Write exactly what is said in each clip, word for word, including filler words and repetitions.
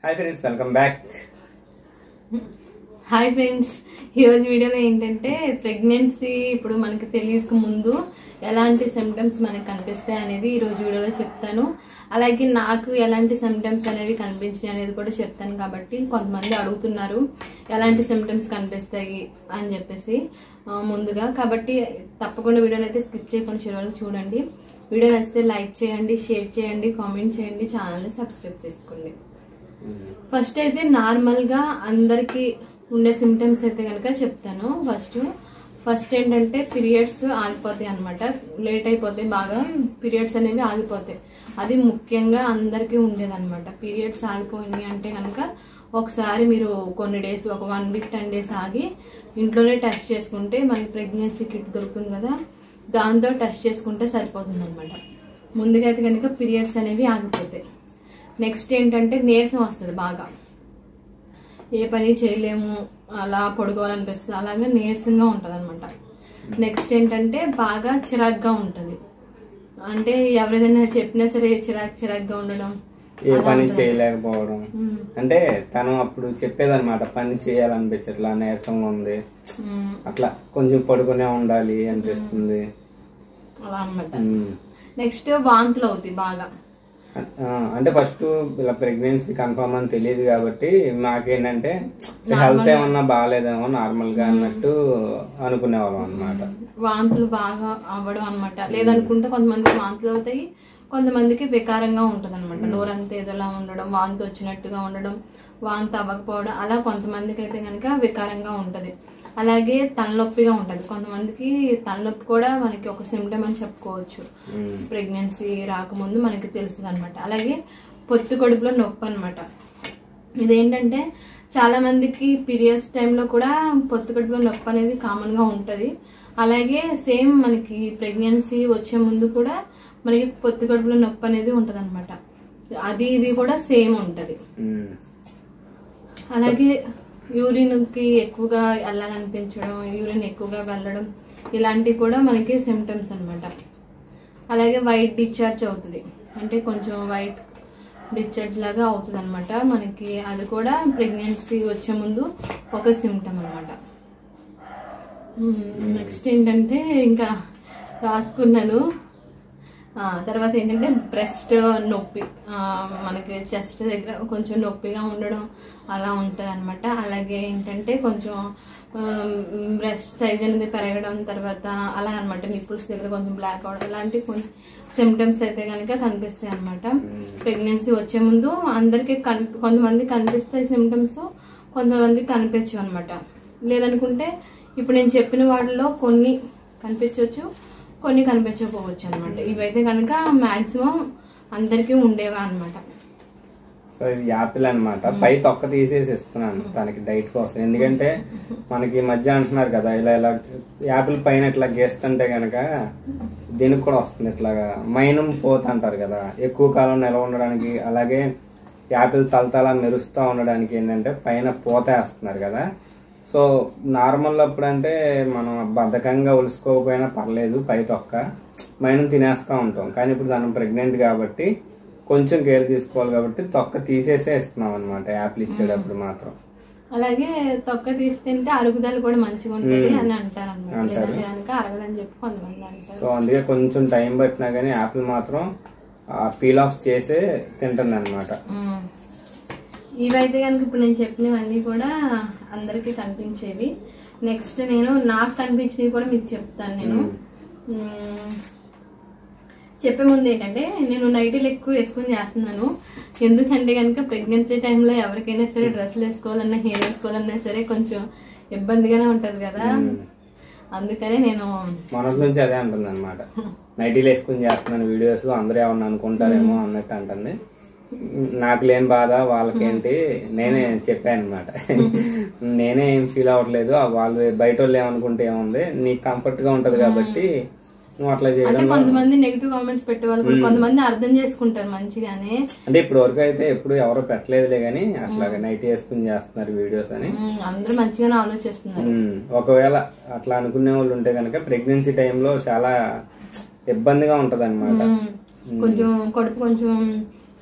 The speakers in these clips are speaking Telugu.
Hi friends, welcome back. Hi friends, ఈరోజు వీడియోలో ఏంటంటే ప్రెగ్నెన్సీ ఇప్పుడు మనకి తెలియక ముందు ఎలాంటి సిమ్టమ్స్ మనకి కనిపిస్తాయి అనేది ఈరోజు వీడియోలో చెప్తాను. అలాగే నాకు ఎలాంటి సిమ్టమ్స్ అనేవి కనిపించాయి అనేది కూడా చెప్తాను. కాబట్టి కొంతమంది అడుగుతున్నారు ఎలాంటి సిమ్టమ్స్ కనిపిస్తాయి అని చెప్పేసి ముందుగా. కాబట్టి తప్పకుండా వీడియోని అయితే స్కిప్ చేయకుండా చివరికి చూడండి. వీడియో నచ్చితే లైక్ చేయండి, షేర్ చేయండి, కామెంట్ చేయండి, ఛానల్ని సబ్స్క్రైబ్ చేసుకోండి. ఫస్ట్ అయితే నార్మల్ గా అందరికి ఉండే సిమ్టమ్స్ అయితే కనుక చెప్తాను. ఫస్ట్ ఫస్ట్ ఏంటంటే పీరియడ్స్ ఆగిపోతాయి అనమాట. లేట్ అయిపోతాయి, బాగా పీరియడ్స్ అనేవి ఆగిపోతాయి. అది ముఖ్యంగా అందరికీ ఉండేది అనమాట. పీరియడ్స్ ఆగిపోయినాయి అంటే కనుక ఒకసారి మీరు కొన్ని డేస్, ఒక వన్ వీక్ టెన్ డేస్ ఆగి ఇంట్లోనే టెస్ట్ చేసుకుంటే మనకి ప్రెగ్నెన్సీ కిట్ దొరుకుతుంది కదా, దాంతో టెస్ట్ చేసుకుంటే సరిపోతుంది అనమాట. ముందుగా అయితే కనుక పీరియడ్స్ అనేవి ఆగిపోతాయి. నెక్స్ట్ ఏంటంటే నీరసం వస్తుంది, బాగా ఏ పని చేయలేము, అలా పడుకోవాలనిపిస్తుంది, అలాగే నీరసంగా ఉంటుంది అనమాట. నెక్స్ట్ ఏంటంటే బాగా చిరాగ్గా ఉంటుంది. అంటే ఎవరిదైనా చెప్పినా సరే చిరాక్ చిరాగ్గా ఉండడం, ఏ పని చేయలేకపోవడం. అంటే తను అప్పుడు చెప్పేదన్నమాట, పని చేయాలనిపించట్లా, నీరసంగా ఉంది, అట్లా కొంచెం పడుకునే ఉండాలి అనిపిస్తుంది అలా అనమాట. నెక్స్ట్ వాంతులు అవుతాయి బాగా. అంటే ఫస్ట్ ఇలా ప్రెగ్నెన్సీ కన్ఫర్మ్ అని తెలియదు కాబట్టి మాకేంటంటే హెల్త్ ఏమన్నా బాగాలేదేమో నార్మల్ గా అన్నట్టు అనుకునేవాళ్ళం అనమాట. వాంతులు బాగా అవ్వడం అనమాట. లేదనుకుంటే కొంతమందికి వాంతులు అవుతాయి, కొంతమందికి వికారంగా ఉంటది అనమాట. నోరంతా ఏదోలా ఉండడం, వాంతి వచ్చినట్టుగా ఉండడం, వాంతి అవ్వకపోవడం, అలా కొంతమందికి అయితే కనుక వికారంగా ఉంటది. అలాగే తలనొప్పిగా ఉంటది. కొంతమందికి తలనొప్పి కూడా మనకి ఒక సిమ్టమ్ అని చెప్పుకోవచ్చు. ప్రెగ్నెన్సీ రాకముందు మనకి తెలుస్తుంది అనమాట. అలాగే పొత్తు కడుపులో నొప్పి అనమాట. ఇదేంటంటే చాలా మందికి పీరియడ్స్ టైంలో కూడా పొత్తు కడుపులో నొప్పి అనేది కామన్ గా ఉంటది. అలాగే సేమ్ మనకి ప్రెగ్నెన్సీ వచ్చే ముందు కూడా మనకి పొత్తు కడుపులో నొప్పి అనేది ఉంటది అనమాట. అది ఇది కూడా సేమ్ ఉంటది. అలాగే యూరిన్ కి ఎక్కువగా వెళ్ళాలనిపించడం, యూరిన్ ఎక్కువగా వెళ్ళడం, ఇలాంటివి కూడా మనకి సిమ్టమ్స్ అనమాట. అలాగే వైట్ డిశ్చార్జ్ అవుతుంది, అంటే కొంచెం వైట్ డిశ్చార్జ్ లాగా అవుతుంది అనమాట మనకి. అది కూడా ప్రెగ్నెన్సీ వచ్చే ముందు ఒక సిమ్టమ్ అనమాట. నెక్స్ట్ ఏంటంటే ఇంకా రాసుకున్నాను. తర్వాత ఏంటంటే బ్రెస్ట్ నొప్పి, మనకి చెస్ట్ దగ్గర కొంచెం నొప్పిగా ఉండడం అలా ఉంటుంది అనమాట. అలాగే ఏంటంటే కొంచెం బ్రెస్ట్ సైజ్ అనేది పెరగడం, తర్వాత అలా అనమాట. నిప్పుల్స్ దగ్గర కొంచెం బ్లాక్ అవడం, ఇలాంటి కొన్ని సిమ్టమ్స్ అయితే కనుక కనిపిస్తాయి అనమాట. ప్రెగ్నెన్సీ వచ్చే ముందు అందరికి కొంతమంది కనిపిస్తాయి సిమ్టమ్స్, కొంతమంది కనిపించవు అనమాట. లేదనుకుంటే ఇప్పుడు నేను చెప్పిన వాటిలో కొన్ని కనిపించవచ్చు, కొన్ని కనిపించకపోవచ్చు అనమాట. ఇవైతే కనుక మాక్సిమం అందరికీ ఉండేవా అనమాట. సో ఇది యాపిల్ అనమాట. పై తొక్క తీసేసి ఇస్తున్నాను తనకి డైట్ కోసం. ఎందుకంటే మనకి ఈ మధ్య అంటున్నారు కదా, ఇలా ఇలా యాపిల్ పైన ఇట్లా గీస్తుంటే గనక దీనికి కూడా వస్తుంది ఇట్లాగా మైనం పోత అంటారు కదా, ఎక్కువ కాలం నిల్వ ఉండడానికి. అలాగే యాపిల్ తలతల మెరుస్తూ ఉండడానికి ఏంటంటే పైన పోత వేస్తున్నారు కదా. సో నార్మల్ అప్పుడు అంటే మనం బద్ధకంగా ఒలుసుకోకపోయినా పర్లేదు, పై తొక్క మైనం తినేస్తూ ఉంటాం. కానీ ఇప్పుడు తను ప్రెగ్నెంట్ కాబట్టి కొంచెం కేర్ తీసుకోవాలి కాబట్టి తొక్క తీసేసే ఇస్తున్నాం అనమాట యాపిల్ ఇచ్చేటప్పుడు మాత్రం. అలాగే తొక్క తీస్తుంటే అరుగుదల కూడా మంచిగా ఉంటుంది అని అంటారు అనమాట. అరగదని చెప్పి కొంతమంది అంటారు. సో అందుకే కొంచెం టైం పట్టినా కానీ యాపిల్ మాత్రం పీల్ ఆఫ్ చేసే తింటుంది అనమాట. ఇవైతే కనుక ఇప్పుడు నేను చెప్పినవన్నీ కూడా అందరికి కనిపించేవి. నెక్స్ట్ నేను నాకు కనిపించినవి కూడా మీకు చెప్తాను. నేను చెప్పే ముందు ఏంటంటే నేను నైటీలు ఎక్కువ వేసుకుని చేస్తున్నాను. ఎందుకంటే కనుక ప్రెగ్నెన్సీ టైంలో ఎవరికైనా సరే డ్రెస్సులు వేసుకోవాలన్నా, హెయిర్ వేసుకోవాలన్నా సరే కొంచెం ఇబ్బందిగానే ఉంటది కదా. అందుకనే నేను మొదటి నుంచి అదే అంటుంది అనమాట, నైటీలు వేసుకుని చేస్తున్నాను వీడియోస్, అందరూ ఏమన్నా అనుకుంటారేమో అన్నట్టు అంటుంది. నాకు లేని బాధ వాళ్ళకేంటి నేనే చెప్పాను అనమాట. నేనే ఏం ఫీల్ అవ్వట్లేదు, వాళ్ళు బయట వాళ్ళు ఏమనుకుంటే ఏముంది, నీకు కంఫర్ట్ గా ఉంటది కాబట్టి నువ్వు అట్లా చేయడం. కొంతమంది నెగిటివ్ కామెంట్స్ పెట్టే వాళ్ళు కొంతమంది అర్థం చేసుకుంటారు మంచిగానే. అంటే ఇప్పుడు వరకు అయితే ఎప్పుడు ఎవరో పెట్టలేదులే గానీ అట్లా నైట్ వేసుకుని చేస్తున్నారు వీడియోస్ అని అందరూ మంచిగానే ఆలోచిస్తున్నారు. ఒకవేళ అట్లా అనుకునే వాళ్ళు ఉంటే కనుక ప్రెగ్నెన్సీ టైంలో చాలా ఇబ్బందిగా ఉంటది అనమాట. కొంచెం కడుపు కొంచెం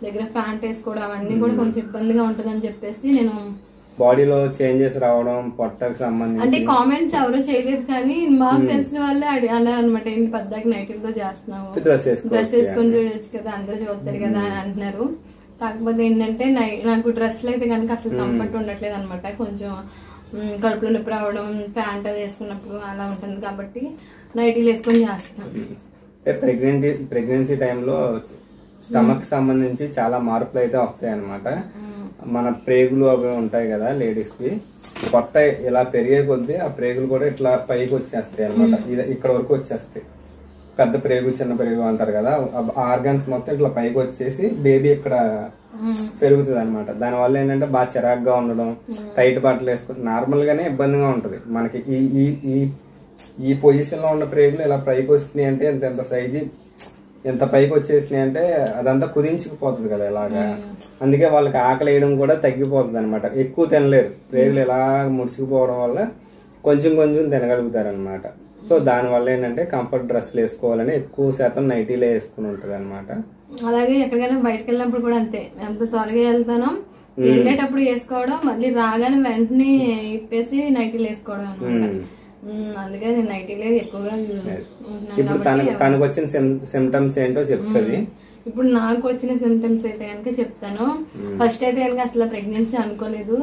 దగ్గర ఫ్యాంట్ వేసుకోవడం అవన్నీ కూడా కొంచెం ఇబ్బందిగా ఉంటదని చెప్పేసి నేను బాడీలో చేంజెస్ రావడం పొట్టకు సంబంధించి అంటే కామెంట్స్ ఎవరు చేయలేదు కానీ మాకు తెలిసిన వాళ్ళే అన్నారు అనమాట, ఏంటి పద్దాకి నైటీలతో చేస్తున్నావు, డ్రెస్ డ్రెస్ వేసుకొని చూడొచ్చు కదా, అందరూ చూస్తారు కదా అని అంటున్నారు. కాకపోతే ఏంటంటే నాకు డ్రెస్లు అయితే కనుక అసలు కంఫర్ట్ ఉండట్లేదు అనమాట. కొంచెం కడుపులో నొప్పి రావడం ప్యాంట్ వేసుకున్నప్పుడు అలా ఉంటుంది కాబట్టి నైటీలు వేసుకొని చేస్తాం. ప్రెగ్నెన్సీ ప్రెగ్నెన్సీ టైంలో స్టమక్ సంబంధించి చాలా మార్పులు అయితే వస్తాయి అనమాట. మన ప్రేగులు అవి ఉంటాయి కదా లేడీస్ కి, పొట్ట ఇలా పెరిగే కొద్దీ ఆ ప్రేగులు కూడా ఇట్లా పైకి వచ్చేస్తాయి అనమాట. ఇక్కడ వరకు వచ్చేస్తాయి. పెద్ద ప్రేగు చిన్న ప్రేగు అంటారు కదా, ఆర్గన్స్ మొత్తం ఇట్లా పైకి వచ్చేసి బేబీ ఇక్కడ పెరుగుతుంది అనమాట. దాని వల్ల ఏంటంటే బాగా చిరాగ్గా ఉండడం, టైట్ బట్టలు వేసుకుంటే నార్మల్ గానే ఇబ్బందిగా ఉంటది మనకి. ఈ ఈ ఈ ఈ పొజిషన్ లో ఉన్న ప్రేగులు ఇలా పైకి వచ్చినాయి అంటే ఎంత ఎంత సైజు ఎంత పైకి వచ్చేసినాయి అంటే అదంతా కుదించుకుపోతుంది కదా ఇలాగా. అందుకే వాళ్ళకి ఆకలి వేయడం కూడా తగ్గిపోతుంది అనమాట. ఎక్కువ తినలేరు, ప్రేగులు ఇలా ముడుచుకుపోవడం వల్ల కొంచెం కొంచెం తినగలుగుతారు అనమాట. సో దాని వల్ల ఏంటంటే కంఫర్ట్ డ్రెస్లు వేసుకోవాలని ఎక్కువ శాతం నైటీలే వేసుకుని ఉంటది అనమాట. అలాగే ఎక్కడికైనా బయటకు వెళ్ళినప్పుడు కూడా అంతే, ఎంత త్వరగా వెళ్తానో వెళ్ళేటప్పుడు వేసుకోవడం, మళ్ళీ రాగానే వెంటనే ఇప్పేసి నైటీలు వేసుకోవడం అనమాట. అందుకే నేను నైటీలే ఎక్కువగా. ఇప్పుడు తనకు వచ్చిన సిమ్టమ్స్ ఏంటో చెప్తుంది. ఇప్పుడు నాకు వచ్చిన సిమ్టమ్స్ అయితే కనుక చెప్తాను. ఫస్ట్ అయితే కనుక అసలు ప్రెగ్నెన్సీ అనుకోలేదు.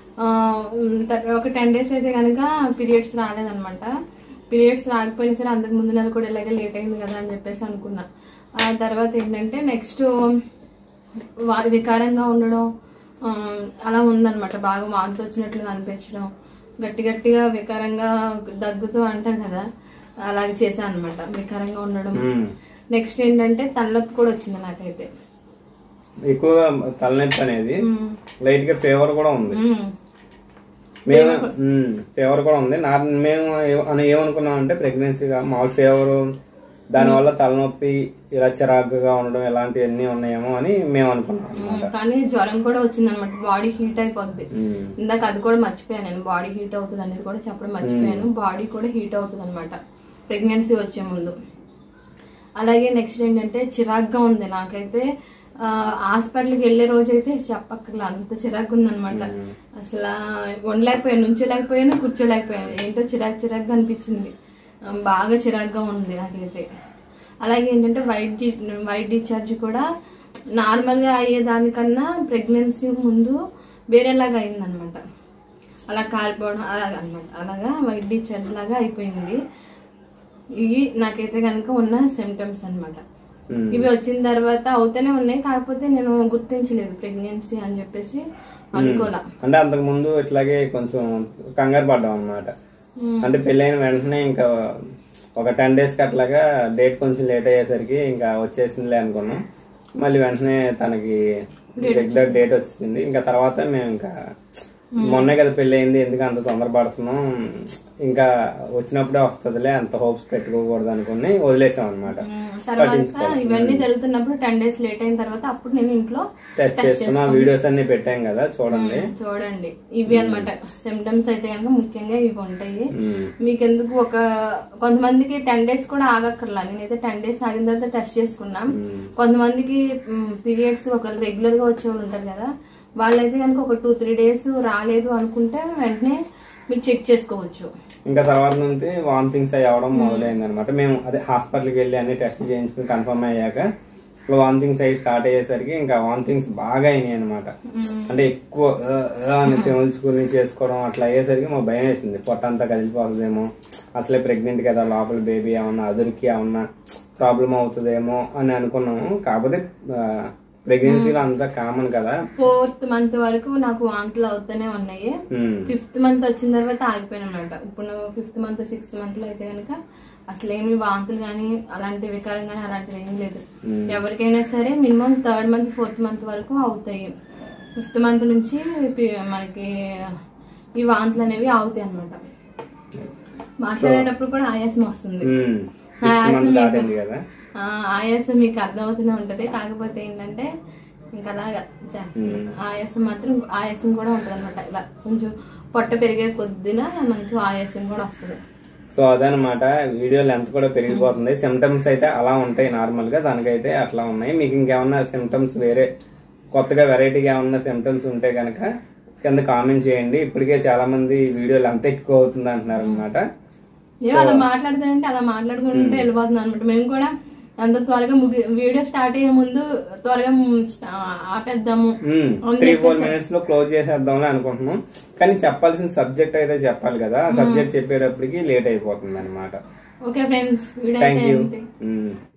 ఒక టెన్ డేస్ అయితే కనుక పీరియడ్స్ రాలేదనమాట. పీరియడ్స్ రాకపోయినా సరే అంతకు ముందు నెల కూడా ఇలాగే లేట్ అయింది కదా అని చెప్పేసి అనుకున్నా. ఆ తర్వాత ఏంటంటే నెక్స్ట్ వికారంగా ఉండడం అలా ఉందన్నమాట. బాగా వాంతి వచ్చినట్లుగా అనిపించడం, గట్టి గట్టిగా వికారంగా దగ్గుతూ అంటాం కదా, అలాగే చేశాను అనమాట. వికారంగా ఉండడం. నెక్స్ట్ ఏంటంటే తలనొప్పి కూడా వచ్చింది నాకైతే. ఎక్కువగా తలనొప్పి అనేది లైట్ గా ఫీవర్ కూడా ఉంది. మేము ఫీవర్ కూడా ఉంది. మేము ఏమనుకున్నాం అంటే ప్రెగ్నెన్సీగా మామూలు ఫీవర్, దానివల్ల తలనొప్పి, ఇలా చిరాకుగా ఉండడం ఇలాంటివన్నీ ఉన్నాయేమో అని మేము అనుకున్నాం అనమాట. కానీ జ్వరం కూడా వచ్చింది అనమాట. బాడీ హీట్ అయిపోద్ది. ఇందాక అది కూడా మర్చిపోయాను నేను, బాడీ హీట్ అవుతుంది అనేది కూడా చెప్పడం మర్చిపోయాను. బాడీ కూడా హీట్ అవుతుంది అనమాట ప్రెగ్నెన్సీ వచ్చే ముందు. అలాగే నెక్స్ట్ ఏంటంటే చిరాగ్గా ఉంది నాకైతే. హాస్పిటల్కి వెళ్లే రోజు అయితే చెప్పక్కర్లా, అంత చిరాగ్గా ఉందనమాట. అసలు వండలేకపోయాను, నుంచోలేకపోయాను, కూర్చోలేకపోయాను. ఏంటో చిరాకు చిరాగ్గా అనిపించింది, బాగా చిరాగ్గా ఉంది నాకైతే. అలాగే ఏంటంటే వైట్ వైట్ డిశ్చార్జ్ కూడా నార్మల్గా అయ్యేదానికన్నా ప్రెగ్నెన్సీ ముందు వేరేలాగా అయిందనమాట. అలా కాలిపోవడం అలాగా అనమాట. అలాగా వైట్ డిశ్చార్జ్ లాగా అయిపోయింది. ఇవి నాకైతే కనుక ఉన్న సిమ్టమ్స్ అనమాట. ఇవి వచ్చిన తర్వాత అవుతూనే ఉన్నాయి, కాకపోతే నేను గుర్తించలేదు ప్రెగ్నెన్సీ అని చెప్పేసి అనుకోలే. అంటే అంతకు ముందు ఇట్లాగే కొంచెం కంగారు పడ్డాం అనమాట. అంటే పెళ్ళైన వెంటనే ఇంకా ఒక టెన్ డేస్ కి అట్లాగా డేట్ కొంచెం లేట్ అయ్యేసరికి ఇంకా వచ్చేసిందిలే అనుకున్నాం. మళ్ళీ వెంటనే తనకి రెగ్యులర్ డేట్ వచ్చింది. ఇంకా తర్వాత మేము ఇంకా మొన్నే కదా పెళ్లి అయింది, ఎందుకు అంత తొందర పడుతున్నాం, ఇంకా వచ్చినప్పుడే వస్తుందిలే, అంత హోప్స్ పెట్టుకోకూడదు అనుకుని వదిలేసాం అనమాట. తర్వాత ఇవన్నీ జరుగుతున్నప్పుడు టెన్ డేస్ లేట్ అయిన తర్వాత అప్పుడు నేను ఇంట్లో టెస్ట్ చేసుకున్నా, వీడియోస్ అన్ని పెట్టాం కదా చూడండి. చూడండి ఇవి అనమాట సిమ్టమ్స్ అయితే కనుక ముఖ్యంగా ఇవి ఉంటాయి. మీకెందుకు ఒక కొంతమందికి టెన్ డేస్ కూడా ఆగక్కర్లా. నేనైతే టెన్ డేస్ ఆగిన తర్వాత టెస్ట్ చేసుకున్నాం. కొంతమందికి పీరియడ్స్ ఒక రెగ్యులర్ గా వచ్చే వాళ్ళు ఉంటారు కదా, వాళ్ళైతే కనుక ఒక టూ త్రీ డేస్ రాలేదు అనుకుంటే వెంటనే మీరు చెక్ చేసుకోవచ్చు. ఇంకా తర్వాత నుంచి వామిటింగ్స్ అయ్యి అవడం మొదలైంది అనమాట. మేము అదే హాస్పిటల్కి వెళ్ళి అన్ని టెస్ట్ చేయించుకుని కన్ఫర్మ్ అయ్యాక వామిటింగ్స్ అయ్యి స్టార్ట్ అయ్యేసరికి ఇంకా వామిటింగ్స్ బాగా అయినాయి అనమాట. అంటే ఎక్కువ తెముల్చుకుని చేసుకోవడం అట్లా అయ్యేసరికి మాకు భయం వేసింది, పొట్ట అంతా కదిలిపోతుందేమో, అసలే ప్రెగ్నెంట్ కదా, లోపల బేబీ ఏమన్నా అదురికి ఏమన్నా ప్రాబ్లం అవుతుందేమో అని అనుకున్నాము. కాకపోతే ప్రెగ్నెన్సీలో అంతా కామన్ కదా. ఫోర్త్ మంత్ వరకు నాకు వాంతులు అవుతూనే ఉన్నాయి. ఫిఫ్త్ మంత్ వచ్చిన తర్వాత ఆగిపోయాను అనమాట. ఇప్పుడు ఫిఫ్త్ మంత్ సిక్స్త్ మంత్ లో అయితే కనుక అసలు ఏమి వాంతులు గానీ అలాంటి వికారం గానీ అలాంటివి ఏం లేదు. ఎవరికైనా సరే minimum third month fourth month వరకు అవుతాయి. ఫిఫ్త్ మంత్ నుంచి మనకి ఈ వాంతులు అనేవి అవుతాయి అనమాట. మాట్లాడేటప్పుడు కూడా ఆయాసం వస్తుంది. ఆయాసం మీకు అర్థమవుతూనే ఉంటది. కాకపోతే ఏంటంటే ఇంకా అలాగా చేస్తుంది. ఆయాసం మాత్రం ఆయాసం కూడా ఉంటది అనమాట. ఇలా కొంచెం పొట్ట పెరిగే కొద్దిన మనకి ఆయాసం కూడా వస్తుంది. సో అదనమాట, వీడియో లెంత్ కూడా పెరిగిపోతుంది. సిమ్టమ్స్ అయితే అలా ఉంటాయి నార్మల్ గా, దానికైతే అట్లా ఉన్నాయి. మీకు ఇంకేమన్నా సిమ్టమ్స్ వేరే కొత్తగా వెరైటీగా ఏమన్నా సిమ్టమ్స్ ఉంటే కనుక కింద కామెంట్ చేయండి. ఇప్పటికే చాలా మంది వీడియోలు అంత ఎక్కువ అవుతుంది అంటున్నారు అనమాట. అలా మాట్లాడుతుంటే అలా మాట్లాడుకుంటే వెళ్ళిపోతుంది అనమాట. మేము కూడా అంత త్వరగా వీడియో స్టార్ట్ అయ్యే ముందు త్వరగా ఆపేద్దాము, త్రీ ఫోర్ మినిట్స్ లో క్లోజ్ చేసేద్దామని అనుకుంటున్నాం. కానీ చెప్పాల్సిన సబ్జెక్ట్ అయితే చెప్పాలి కదా, ఆ సబ్జెక్ట్ చెప్పేటప్పటికి లేట్ అయిపోతుంది అనమాట. Okay friends, thank you.